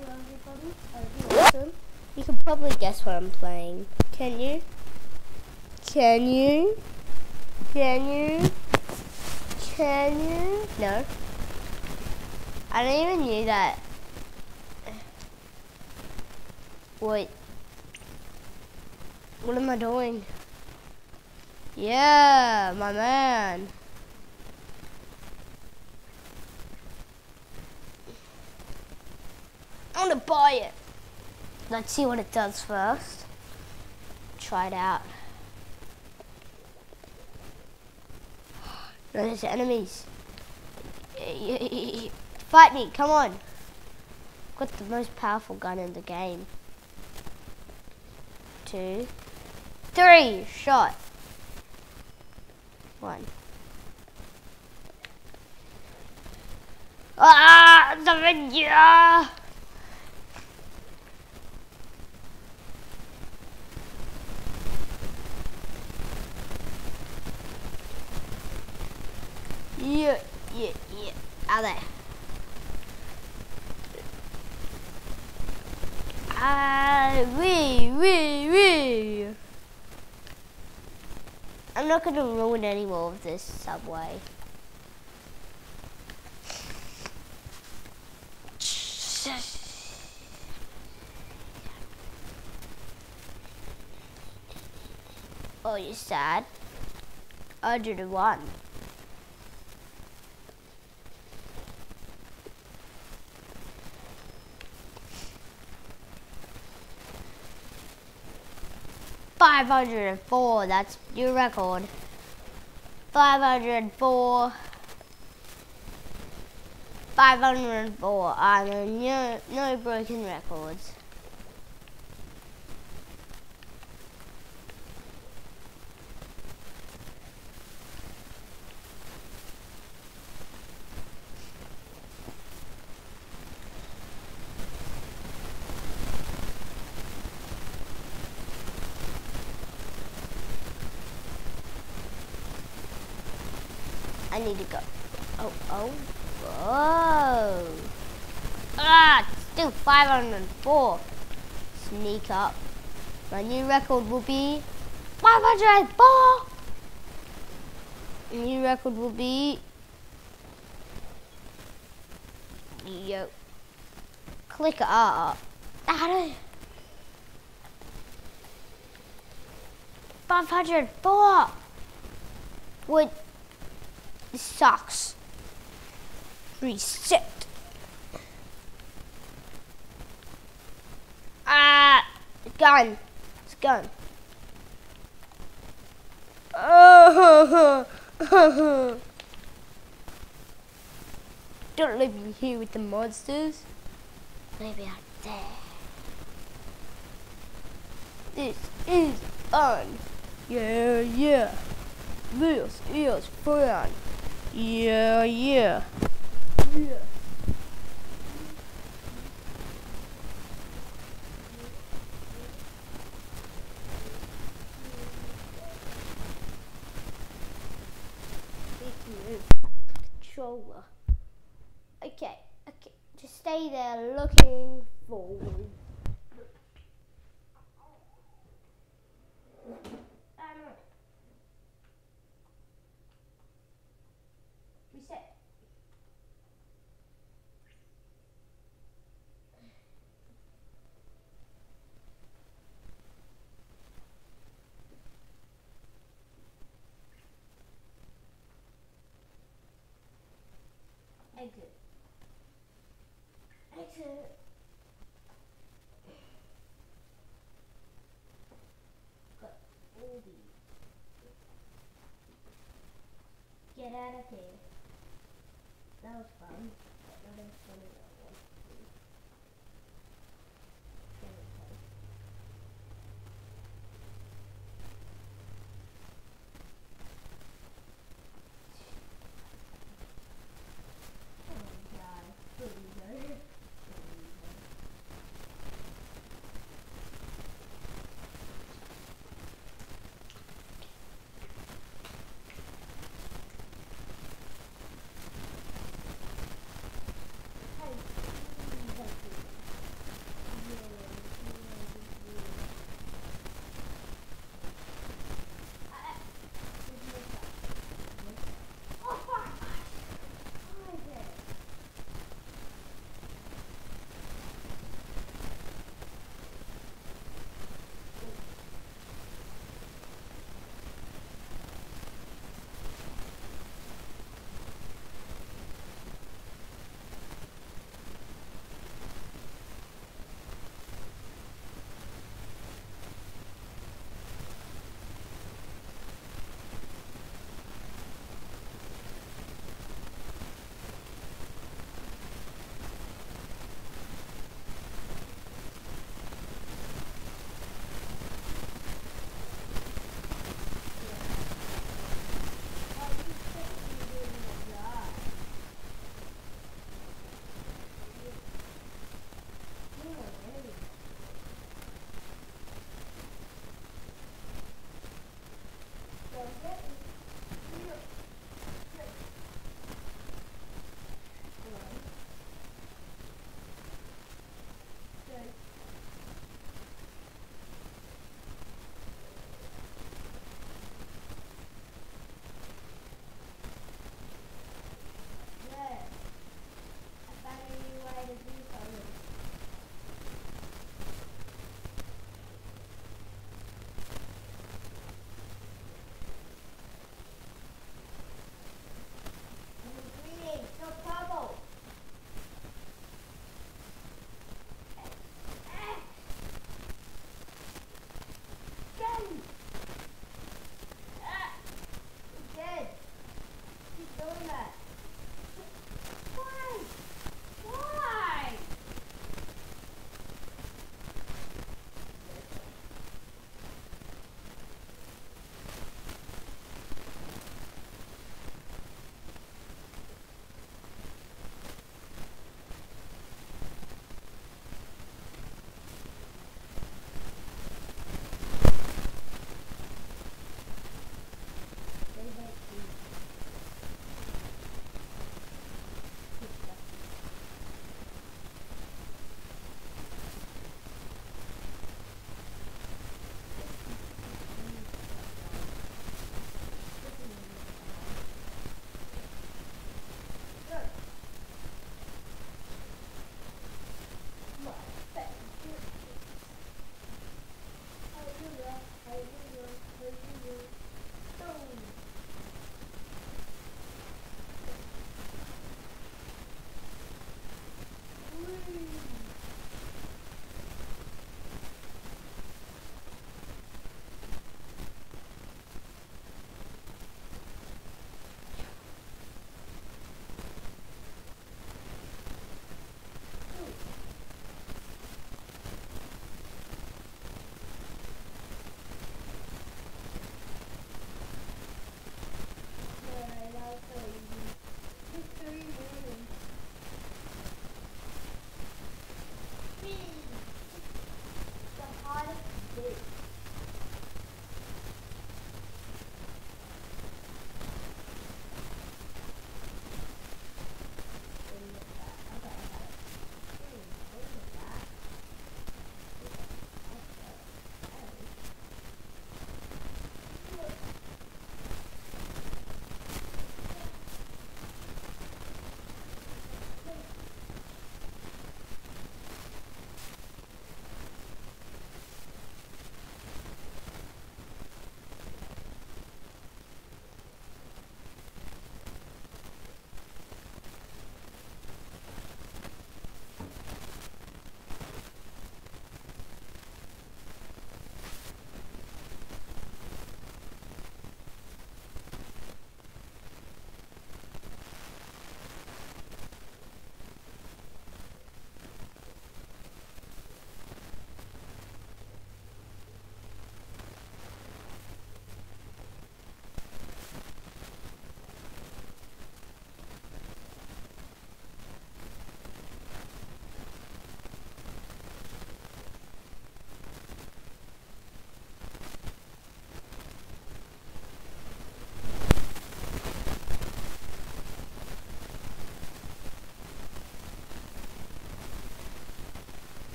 Hello everybody, awesome. You can probably guess what I'm playing. Can you? Can you? Can you? Can you? No. I don't even knew that. Wait. What am I doing? Yeah, my man. I want to buy it. Let's see what it does first. Try it out. No, there's enemies. Fight me, come on. Got the most powerful gun in the game. 2, 3, shot. 1. Ah, the video. Yeah. Out there. Wee. I'm not going to ruin any more of this subway. Oh, you're sad? 101. $504, that's your record. 504. 504. No broken records. I need to go. Oh. Whoa. Ah, still 504. Sneak up. My new record will be 504. New record will be. Yo. Click up. 504. What? This sucks. Reset. It's gone. It's gone. Don't leave me here with the monsters. Maybe out there. This is fun. Yeah. This is fun. Yeah. Controller. Okay. Just stay there looking forward. Reset. Exit. Got all these. Get out of here. That was fun. Not as fun as I want to be.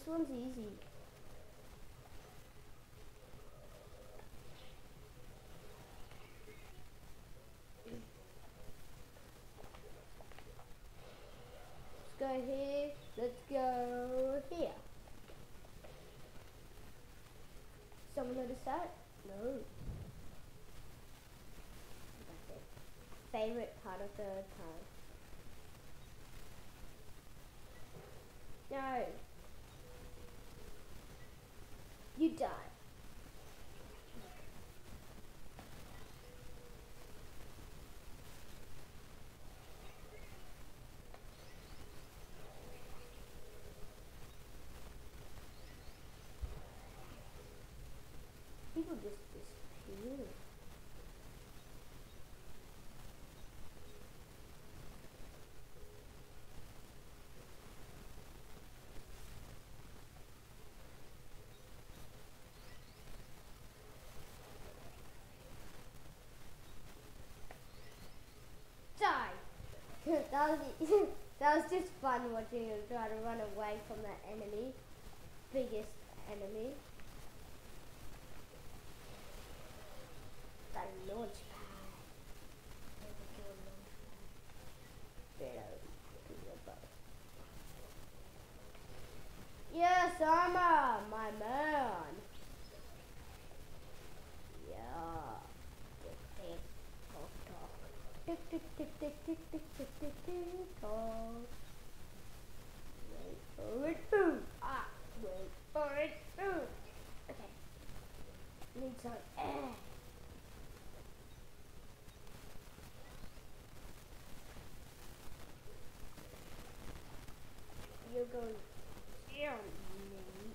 This one's easy. Let's go here. Let's go here. Someone notice that? No. That's it. Favorite part of the time. No. You die. People just disappear. Die! that was just fun watching him try to run away from that enemy. Biggest enemy. That launch pad. Yes, Armor, my man. Yeah. Tick, tick, tick, tick, tick, tick, tick, tick, tick, tock. Wait for it, boom. Ah, wait for it, boom. Okay. Need some air. You're going down, mate.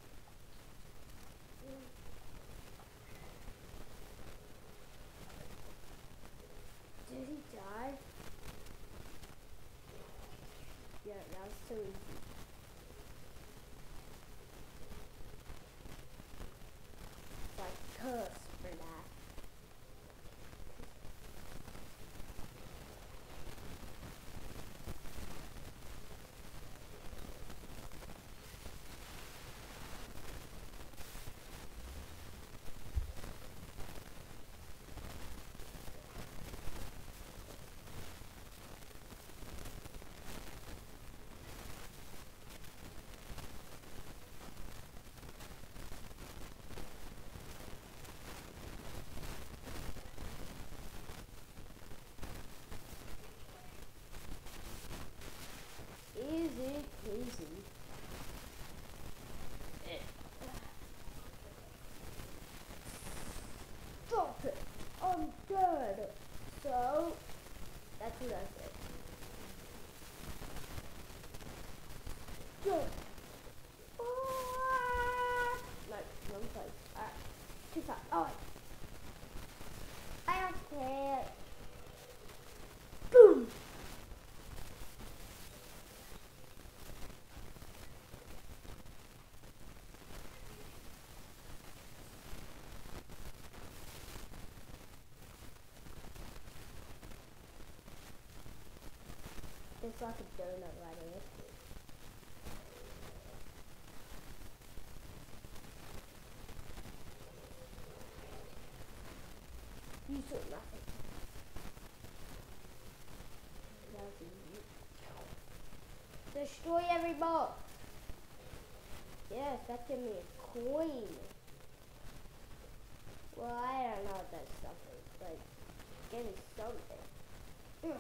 Did he die? Yeah, that was so easy. Like curse for that. Easy peasy. Stop it! I'm dead. So that's what I said. Good. No, wrong place. Too far. Oh. I don't care. Boom. It's like a donut right here. You saw nothing. That was easy. Destroy every box. Yes, that gave me a coin. Well, I don't know what that stuff is, but give me something. Yes.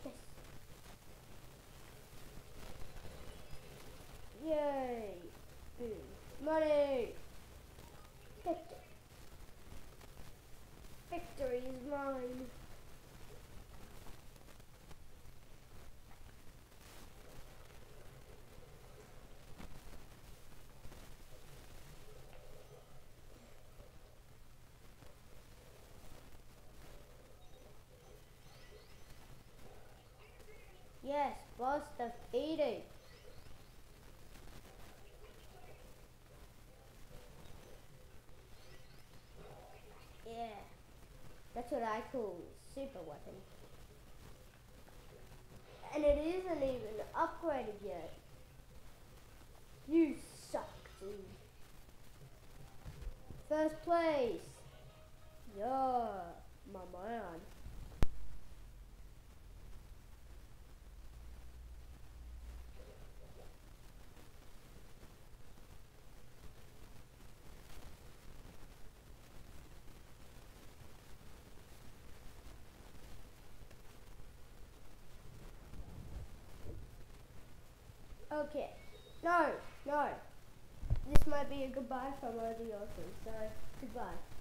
Yay! Boom. Money! Victory! Victory is mine! Yes, boss defeated! Yeah, that's what I call super weapon. And it isn't even upgraded yet. You suck. First place. Yeah, my man. Okay. No. This might be a goodbye from Ozzy Osbourne. So, goodbye.